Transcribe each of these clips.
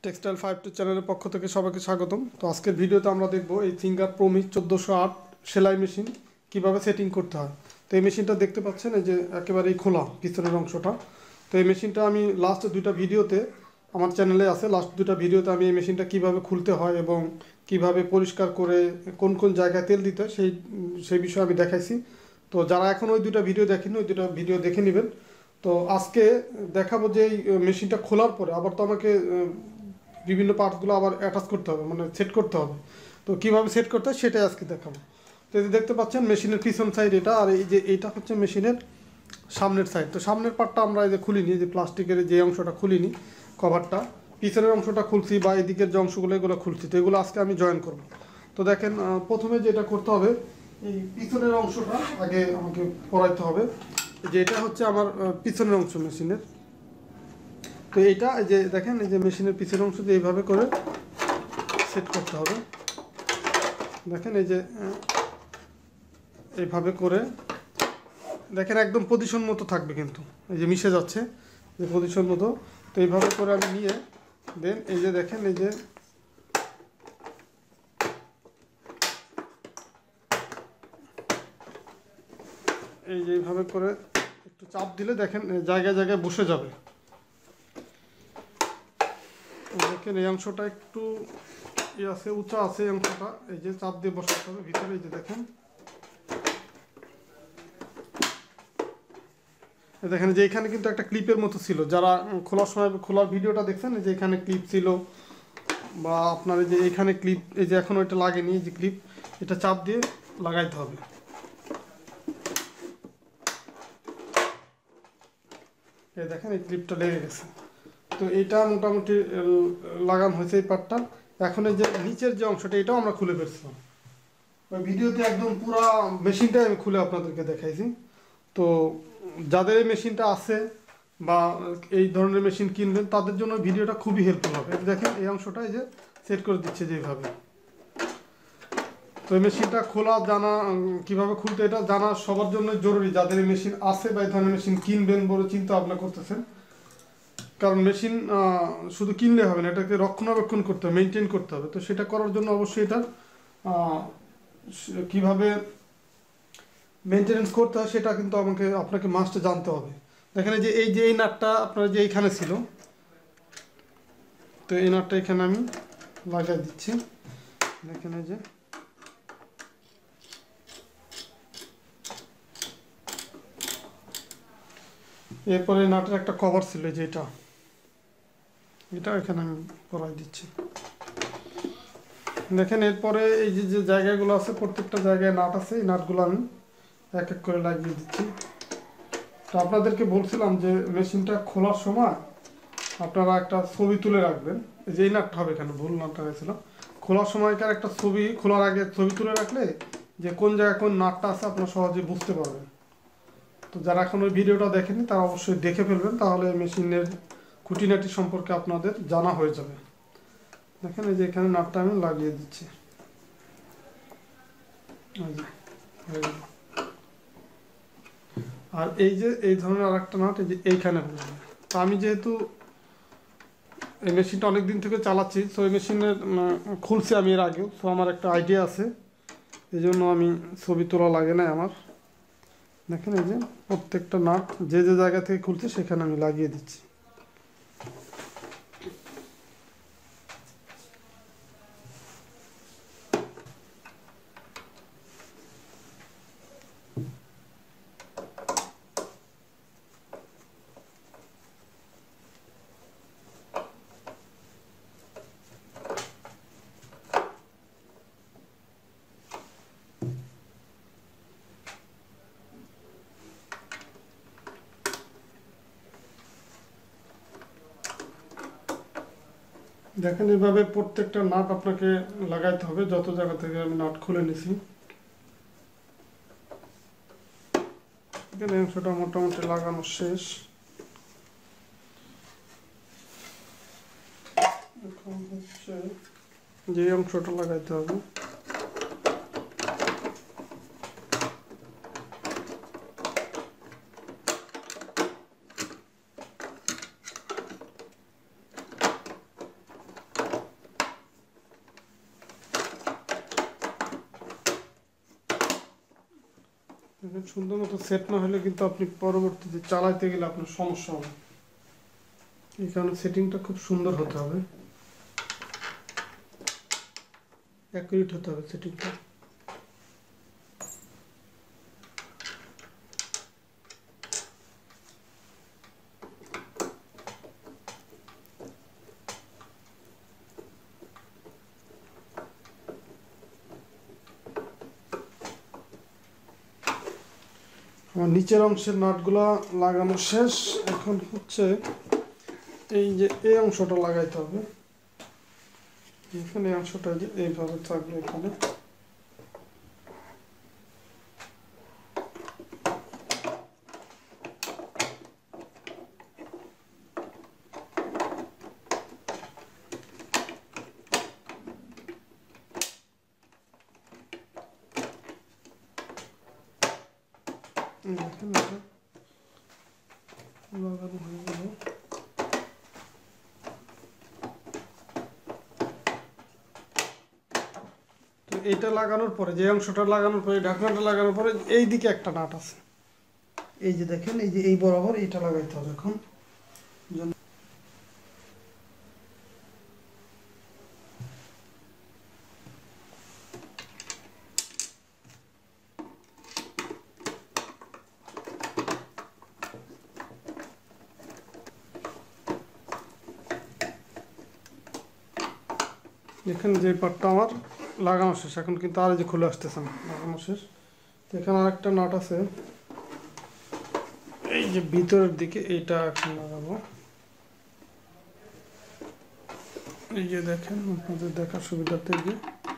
Textile 5 চ্যানেলের পক্ষ থেকে সবাইকে স্বাগতম। তো আজকের ভিডিওতে আমরা দেখব এই সিঙ্গার প্রোমি 1408 সেলাই মেশিন কিভাবে সেটিং করতে হয়। তো এই মেশিনটা দেখতে পাচ্ছেন, এই যে একেবারেই খোলা পিছনের অংশটা। তো এই মেশিনটা আমি লাস্ট দুইটা ভিডিওতে আমার চ্যানেলে আছে, লাস্ট দুইটা ভিডিওতে আমি এই মেশিনটা কিভাবে খুলতে হয় এবং কিভাবে পরিষ্কার করে কোন কোন জায়গায় তেল দিতে হয় সেই বিষয়ে আমি দেখাইছি। তো যারা এখন ওই দুটো ভিডিও দেখেনি, ওই দুটো ভিডিও দেখে নেবেন। তো আজকে দেখাবো যে এই মেশিনটা খোলার পরে আবার তো আমাকে বিভিন্ন পার্টসগুলো আবার অ্যাটাচ করতে হবে, মানে সেট করতে হবে। তো কীভাবে সেট করতে হয় সেটাই আজকে দেখাবো। তো এই যে দেখতে পাচ্ছেন মেশিনের পিছন সাইড এটা, আর এই যে এইটা হচ্ছে মেশিনের সামনের সাইড। তো সামনের পার্টটা আমরা এই যে খুলিনি, যে প্লাস্টিকের যে অংশটা খুলিনি কভারটা, পিছনের অংশটা খুলছি বা এদিকের যে অংশগুলো এগুলো খুলছি। তো এগুলো আজকে আমি জয়েন করব। তো দেখেন, প্রথমে যেটা করতে হবে, এই পিছনের অংশটা আগে আমাকে পরাইতে হবে। যে এটা হচ্ছে আমার পিছনের অংশ মেশিনের। তো এইটা এই যে দেখেন, এই যে মেশিনের পিছনের অংশ দিয়ে এইভাবে করে সেট করতে হবে। দেখেন এই যে এইভাবে করে দেখেন একদম পজিশন মতো থাকবে, কিন্তু এই যে মিশে যাচ্ছে যে পজিশন মতো। তো এইভাবে করে আমি নিয়ে দেন এই যে দেখেন, এই যে এইভাবে করে একটু চাপ দিলে দেখেন জায়গায় জায়গায় বসে যাবে। দেখেন এই অংশটা একটু আছে, উঁচা আছে এই অংশটা, এই যে চাপ দিয়ে বসাতে হবে ভিতরে। এই যে দেখেন, দেখেন যে এখানে কিন্তু একটা ক্লিপের মতো ছিল, যারা খোলার সময় খোলার ভিডিওটা দেখছেন, যে এখানে ক্লিপ ছিল বা আপনার এই যে এখানে ক্লিপ, এই যে এখন ওইটা লাগেনি, এই যে ক্লিপ, এটা চাপ দিয়ে লাগাইতে হবে। এই দেখেন এই ক্লিপটা লেগে গেছে। তো এইটা মোটামুটি লাগানো হয়েছে এই পার্টটা। এখন এই যে নিচের যে অংশটা, এটাও আমরা খুলে ফেলছিলাম ওই ভিডিওতে, একদম পুরো মেশিনটাই আমি খুলে আপনাদেরকে দেখাইছি। তো যাদের এই মেশিনটা আছে বা এই ধরনের মেশিন কিনবেন, তাদের জন্য ভিডিওটা খুবই হেল্পফুল হবে। দেখেন এই অংশটা এই যে সেট করে দিচ্ছে যেভাবে। তো এই মেশিনটা খোলা জানা, কিভাবে খুলতে এটা জানা সবার জন্য জরুরি, যাদের এই মেশিন আছে বা এই ধরনের মেশিন কিনবেন বলে চিন্তা ভাবনা করতেছেন। কারণ মেশিন শুধু কিনলে হবে না, এটাকে রক্ষণাবেক্ষণ করতে হবে, মেনটেন করতে হবে। তো সেটা করার জন্য অবশ্যই এটা কিভাবে মেনটেনেন্স করতে হয় সেটা কিন্তু আপনাকে মাস্ট জানতে হবে। দেখেন যে এই নাটটা আপনার যে এইখানে ছিল, তো এই নাটটা এখানে আমি লাগিয়ে দিচ্ছি। দেখেন এই যে এরপরে নাটের একটা কভার ছিল, যে এটা এখানে আমি পরাই দিচ্ছি। দেখেন এরপরে এই যে জায়গাগুলো আছে, প্রত্যেকটা জায়গায় নাট আছে, এই নাটগুলো আমি এক এক করে লাগিয়ে দিচ্ছি। তো আপনাদেরকে বলছিলাম যে মেশিনটা খোলার সময় আপনারা একটা ছবি তুলে রাখবেন। যে এই নাটটা হবে, এখানে ভুল নাটটা হয়েছিল। খোলার সময়কার একটা ছবি, খোলার আগে ছবি তুলে রাখলে যে কোন জায়গায় কোন নাটটা আছে আপনারা সহজে বুঝতে পারবেন। তো যারা এখন ওই ভিডিওটা দেখেনি তারা অবশ্যই দেখে ফেলবেন, তাহলে মেশিনের খুঁটিনাটি সম্পর্কে আপনাদের জানা হয়ে যাবে। দেখেন এই যে এখানে নাটটা আমি লাগিয়ে দিচ্ছি। আর এই যে এই ধরনের আর একটা নাট এই যে এইখানে বসবে। তো আমি যেহেতু এই মেশিনটা অনেক দিন থেকে চালাচ্ছি, তো এই মেশিনের খুলছি আমি এর আগেও, তো আমার একটা আইডিয়া আছে, এই জন্য আমি ছবি তোলা লাগে না আমার। দেখেন এই যে প্রত্যেকটা নাট যে যে জায়গা থেকে খুলছে সেখানে আমি লাগিয়ে দিচ্ছি। দেখেন এভাবে প্রত্যেকটা নাট আপনাকে লাগাইতে হবে, যত জায়গা থেকে আমি নাট খুলে নিছি। এখানে অংশটা মোটামুটি লাগানো শেষ। এখন হচ্ছে যে অংশটা লাগাইতে হবে। দেখেন সুন্দর মতো সেট না হলে কিন্তু আপনি পরবর্তীতে চালাইতে গেলে আপনার সমস্যা হবে। এই কারণে সেটিংটা খুব সুন্দর হতে হবে, অ্যাকুরেট হতে হবে সেটিংটা। আমার নিচের অংশের নাটগুলো লাগানো শেষ। এখন হচ্ছে এই যে এই অংশটা লাগাইতে হবে। এখানে এই অংশটা যে এইভাবে থাকবে এখানে। দেখেন এটা লাগানো হয়ে গেল। তো এইটা লাগানোর পরে, যে অংশটা লাগানোর পরে, ঢাকনাটা লাগানোর পরে এই দিকে একটা নাট আছে, এই যে দেখেন, এই যে এই বরাবর এইটা লাগাইতে হবে এখন। এখানে যে পার্টটা আমার লাগানো শেষ, এখন কিন্তু আর যে খুলে আসতেছে না, লাগানো শেষ। তো এখানে আর একটা নাট আছে, এই যে ভিতরের দিকে, এইটা এখন লাগাবো। এই যে দেখেন, আপনাদের দেখার সুবিধার্থে যে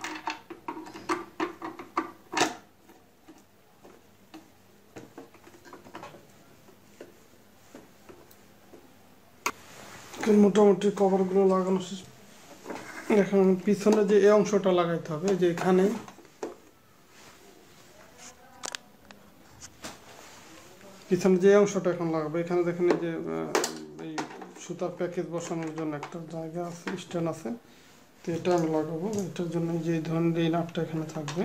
মোটামুটি কভারগুলো লাগানো শেষ। এখন পিছনে যে এই অংশটা লাগাইতে হবে, যে এখানে পিছনে যে অংশটা এখন লাগাবো, এখানে দেখেন এই যে এই সুতার প্যাকেজ বসানোর জন্য একটা জায়গা আছে, স্ট্যান্ড আছে। তো এটা আমি লাগাবো, এটার জন্য যে ধরনের এই নাটটা এখানে থাকবে।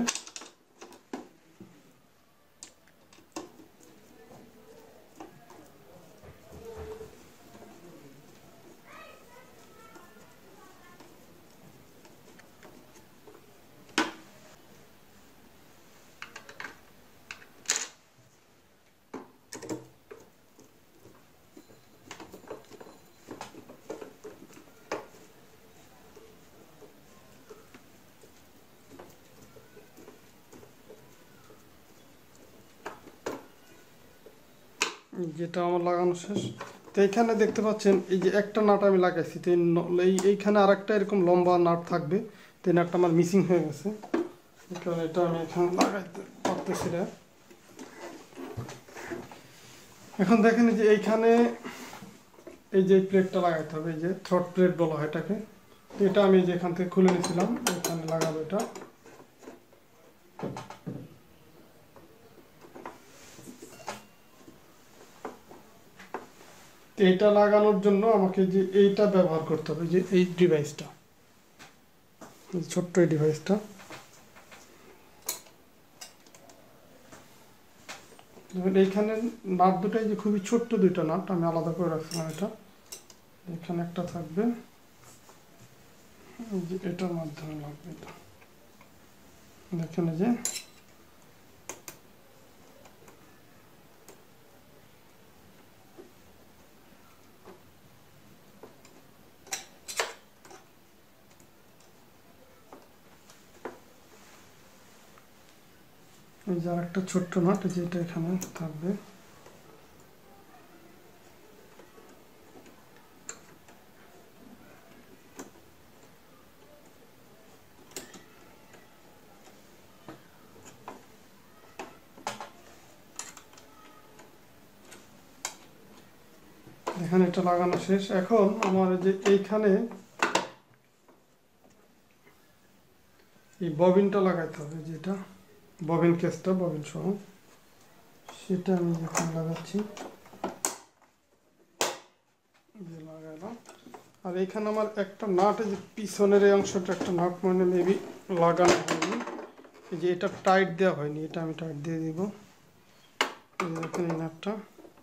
যেটা আমার লাগানো শেষ। তো এইখানে দেখতে পাচ্ছেন এই যে একটা নাট আমি লাগাইছি, তো এইখানে আর একটা এরকম লম্বা নাট থাকবে। তো এই নাটটা আমার মিসিং হয়ে গেছে, কারণ এটা আমি এখানে লাগাইতে পারতেছি না। এখন দেখেন যে এইখানে এই যে প্লেটটা লাগাইতে হবে, এই যে থ্রট প্লেট বলা হয় এটাকে। তো এটা আমি যে এখান থেকে খুলে নিয়েছিলাম, এখানে লাগাবো এটা। এইটা লাগানোর জন্য আমাকে যে এইটা ব্যবহার করতে হবে, যে এই ডিভাইসটা, ছোট্ট এই ডিভাইসটা। এইখানে নাট দুটাই যে খুবই ছোট্ট দুইটা নাট, আমি আলাদা করে রাখছিলাম। এটা এখানে একটা থাকবে, যে এটার মাধ্যমে লাগবে। এটা দেখেন যে এই যে আরেকটা ছোট্ট নাট, যেটা এখানে থাকবে। এখানে এটা লাগানো শেষ। এখন আমার যে এইখানে এই ববিনটা লাগাইতে হবে, যেটা ববিন কেসটা, ববিন সহ, সেটা আমি এখন লাগাচ্ছি। লাগাইলাম। আর এখানে আমার একটা নাট, এই যে পিছনের এই অংশটা একটা নাট মানে মেবি লাগানো হয়নি, এই যে এটা টাইট দেওয়া হয়নি, এটা আমি টাইট দিয়ে দিব। দেখেন এই নাটটা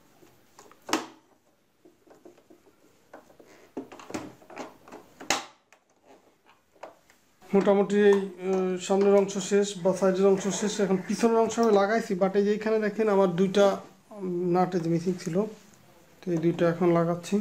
মোটামুটি এই সামনের অংশ শেষ বা সাইডের অংশ শেষ। এখন পিছনের অংশ আমি লাগাইছি, বাট এই যে এইখানে দেখেন আমার দুইটা নাট যে মিসিং ছিল, তো এই দুইটা এখন লাগাচ্ছি।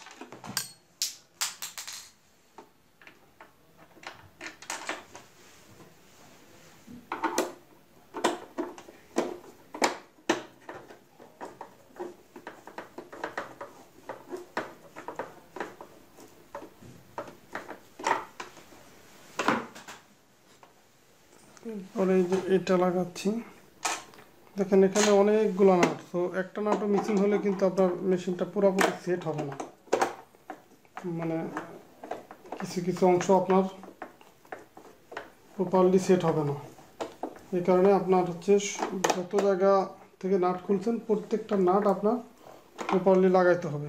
পরে এই যে এটা লাগাচ্ছি। দেখেন এখানে অনেকগুলো নাট, তো একটা নাটও মিসিং হলে কিন্তু আপনার মেশিনটা পুরোপুরি সেট হবে না, মানে কিছু কিছু অংশ আপনার প্রপারলি সেট হবে না। এই কারণে আপনার হচ্ছে যত জায়গা থেকে নাট খুলছেন প্রত্যেকটা নাট আপনার প্রপারলি লাগাইতে হবে।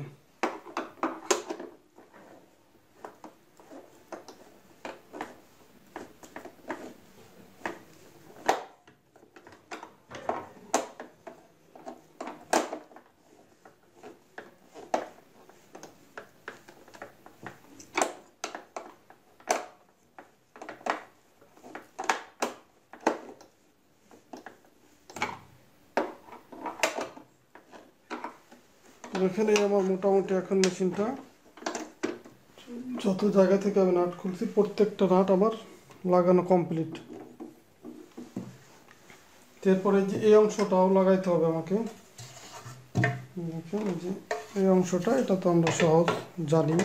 এখানে আমার মোটামুটি এখন মেশিনটা যত জায়গা থেকে আমি নাট খুলছি প্রত্যেকটা নাট আমার লাগানো কমপ্লিট। এরপরে যে এই অংশটাও লাগাইতে হবে আমাকে। দেখেন যে এই অংশটা, এটা তো আমরা সহজ জানি।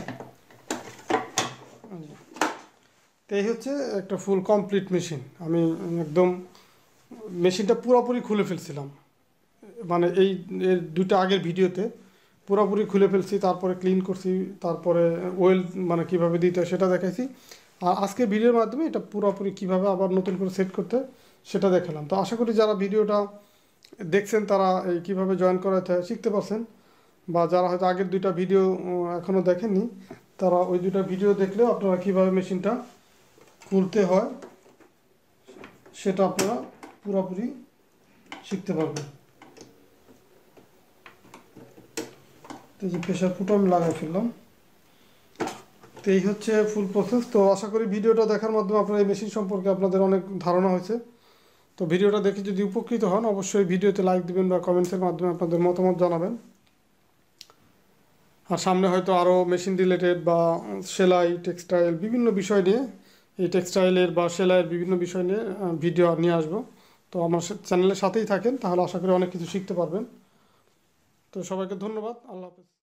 তো এই হচ্ছে একটা ফুল কমপ্লিট মেশিন। আমি একদম মেশিনটা পুরোপুরি খুলে ফেলছিলাম, মানে এই দুটো আগের ভিডিওতে পুরোপুরি খুলে ফেলছি, তারপরে ক্লিন করছি, তারপরে ওয়েল মানে কিভাবে দিতে হয় সেটা দেখাইছি। আর আজকে ভিডিওর মাধ্যমে এটা পুরোপুরি কিভাবে আবার নতুন করে সেট করতে সেটা দেখালাম। তো আশা করি যারা ভিডিওটা দেখছেন তারা এই কীভাবে জয়েন করাতে হয় শিখতে পারছেন, বা যারা হয়তো আগের দুইটা ভিডিও এখনও দেখেননি তারা ওই দুইটা ভিডিও দেখলেও আপনারা কীভাবে মেশিনটা খুলতে হয় সেটা আপনারা পুরোপুরি শিখতে পারবেন। তো যে প্রেশার ফুটো আমি লাগাই ফেললাম। তো এই হচ্ছে ফুল প্রসেস। তো আশা করি ভিডিওটা দেখার মাধ্যমে আপনার এই মেশিন সম্পর্কে আপনাদের অনেক ধারণা হয়েছে। তো ভিডিওটা দেখে যদি উপকৃত হন অবশ্যই ভিডিওতে লাইক দিবেন বা কমেন্টসের মাধ্যমে আপনাদের মতামত জানাবেন। আর সামনে হয়তো আরও মেশিন রিলেটেড বা সেলাই, টেক্সটাইল বিভিন্ন বিষয় নিয়ে, এই টেক্সটাইলের বা সেলাইয়ের বিভিন্ন বিষয় নিয়ে ভিডিও নিয়ে আসবো। তো আমার চ্যানেলের সাথেই থাকেন, তাহলে আশা করি অনেক কিছু শিখতে পারবেন। তো সবাইকে ধন্যবাদ। আল্লাহ হাফেজ।